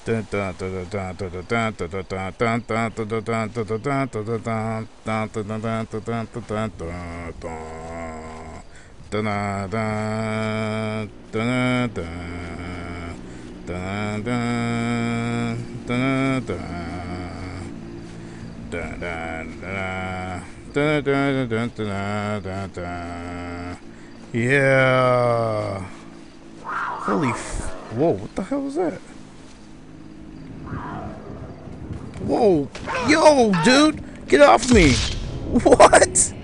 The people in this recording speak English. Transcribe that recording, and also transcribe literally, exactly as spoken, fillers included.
Yeah. Holy f- Whoa, what the hell was that? Whoa. Yo, dude. Get off me. What?